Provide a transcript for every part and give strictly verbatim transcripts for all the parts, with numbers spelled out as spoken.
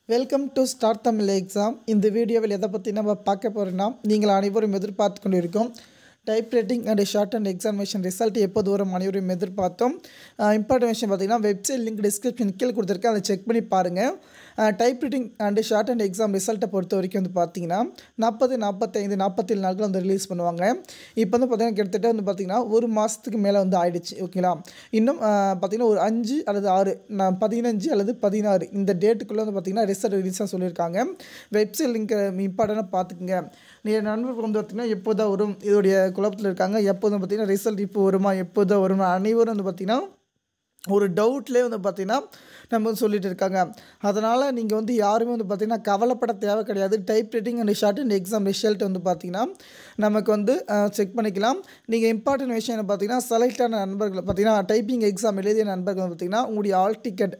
Welcome to start Tamil exam. இந்த வீடியோவில் எதை பற்றி நம்ம பார்க்க போகிறோன்னா, நீங்கள் அனைவரும் எதிர்பார்த்து கொண்டு இருக்கோம் type writing and short and examination result எப்போது வரும் அனைவரும் எதிர்பார்த்தோம். இம்பார்ட்டன் விஷயம் பார்த்திங்கன்னா, வெப்சைட் லிங்க் டிஸ்கிரிப்ஷன் கீழே கொடுத்துருக்கேன், அதை செக் பண்ணி பாருங்கள். Type writing and short and exam ரிசல்ட்டை பொறுத்த வரைக்கும் வந்து பார்த்திங்கன்னா நாற்பது நாற்பத்தைந்து நாற்பத்தேழு நாட்கள் வந்து ரிலீஸ் பண்ணுவாங்க. இப்போ வந்து பார்த்திங்கன்னா கிட்டத்தட்ட வந்து பார்த்திங்கன்னா ஒரு மாதத்துக்கு மேலே வந்து ஆயிடுச்சு. ஓகேங்களா, இன்னும் பார்த்திங்கன்னா ஒரு அஞ்சு அல்லது ஆறு நான் பதினஞ்சு அல்லது பதினாறு இந்த டேட்டுக்குள்ளே வந்து பார்த்திங்கன்னா ரிசல்ட் ரிலீஸாக சொல்லியிருக்காங்க. வெப்சைட் லிங்க் இம்பார்ட்டனாக பார்த்துக்குங்க. நீங்கள் நண்பர்கள் வந்து பார்த்திங்கன்னா எப்போ தான் வரும் இதோடைய குழப்பத்தில் இருக்காங்க. எப்போதும் பார்த்திங்கன்னா ரிசல்ட் இப்போ வருமா எப்போ தான் வருமா அனைவரும் வந்து பார்த்திங்கன்னா ஒரு டவுட்லேயே வந்து பார்த்திங்கன்னா நம்ம வந்து சொல்லிட்டு இருக்காங்க. அதனால் நீங்கள் வந்து யாருமே வந்து பார்த்திங்கன்னா கவலைப்பட தேவை கிடையாது. Type writing and short and exam result வந்து பார்த்திங்கன்னா நமக்கு வந்து செக் பண்ணிக்கலாம். நீங்கள் இம்பார்ட்டன்ட் விஷயம் என்ன பார்த்திங்கன்னா, செலக்டான நண்பர்கள் பார்த்திங்கன்னா டைப்பிங் எக்ஸாம் எழுதிய நண்பர்கள் பார்த்திங்கன்னா உங்களுடைய hall ticket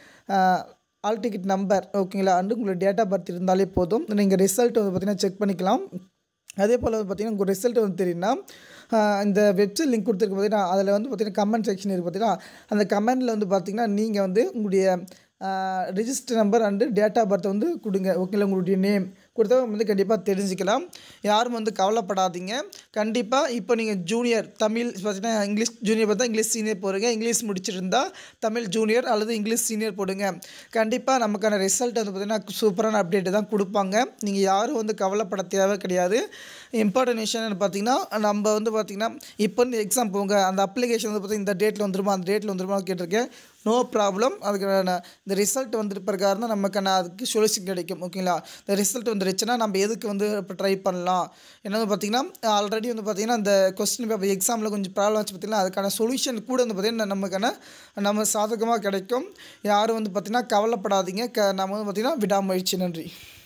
hall ticket number ஓகேங்களா அண்டு உங்களுடைய டேட் ஆஃப் பர்த் இருந்தாலே போதும். நீங்கள் ரிசல்ட் வந்து பார்த்திங்கன்னா செக் பண்ணிக்கலாம். அதே போல் வந்து பார்த்திங்கன்னா உங்கள் ரிசல்ட் வந்து தெரியும்னா இந்த வெப்சைட் லிங்க் கொடுத்துருக்கு பார்த்தீங்கன்னா அதில் வந்து பார்த்திங்கன்னா கமெண்ட் செக்ஷன் இருக்குது பார்த்தீங்கன்னா, அந்த கமெண்டில் வந்து பார்த்திங்கன்னா நீங்கள் வந்து உங்களுடைய register number and date of பர்த்தை வந்து கொடுங்க. ஓகேங்களா, உங்களுடைய நேம் கொடுத்தா வந்து கண்டிப்பாக தெரிஞ்சுக்கலாம். யாரும் வந்து கவலைப்படாதீங்க. கண்டிப்பாக இப்போ நீங்கள் ஜூனியர் தமிழ் பார்த்தீங்கன்னா இங்கிலீஷ் ஜூனியர் பார்த்தா இங்கிலீஷ் சீனியர் போடுங்க. இங்கிலீஷ் முடிச்சிருந்தா தமிழ் ஜூனியர் அல்லது இங்கிலீஷ் சீனியர் போடுங்க. கண்டிப்பாக நமக்கான ரிசல்ட் வந்து பார்த்திங்கன்னா சூப்பரான அப்டேட்டு தான் கொடுப்பாங்க. நீங்கள் யாரும் வந்து கவலைப்பட தேவை கிடையாது. இம்பார்ட்டன்ட் விஷயம் பார்த்திங்கன்னா, நம்ம வந்து பார்த்திங்கன்னா இப்போ வந்து எக்ஸாம் போங்க, அந்த அப்ளிகேஷன் வந்து பார்த்திங்கன்னா இந்த டேட்டில் வந்துருமா அந்த டேட்டில் வந்துருமா கேட்டிருக்கேன். No problem. அதுக்கு இந்த ரிசல்ட் வந்துட்டு பிரகாரம் தான் நமக்கான அதுக்கு சொல்யூஷன் கிடைக்கும். ஓகேங்களா, இந்த ரிசல்ட் வந்துருச்சுன்னா நம்ம எதுக்கு வந்து இப்போ ட்ரை பண்ணலாம். என்னென்னு பார்த்திங்கன்னா ஆல்ரெடி வந்து பார்த்திங்கன்னா அந்த கொஸ்டின் பேப்பர் எக்ஸாமில் கொஞ்சம் ப்ராப்ளம் வச்சு பார்த்திங்கன்னா அதுக்கான சொல்யூஷன் கூட வந்து பார்த்திங்கன்னா நமக்கான நம்ம சாதகமாக கிடைக்கும். யாரும் வந்து பார்த்திங்கன்னா கவலைப்படாதீங்க. க நம்ம வந்து பார்த்திங்கன்னா விடாமுயற்சி. நன்றி.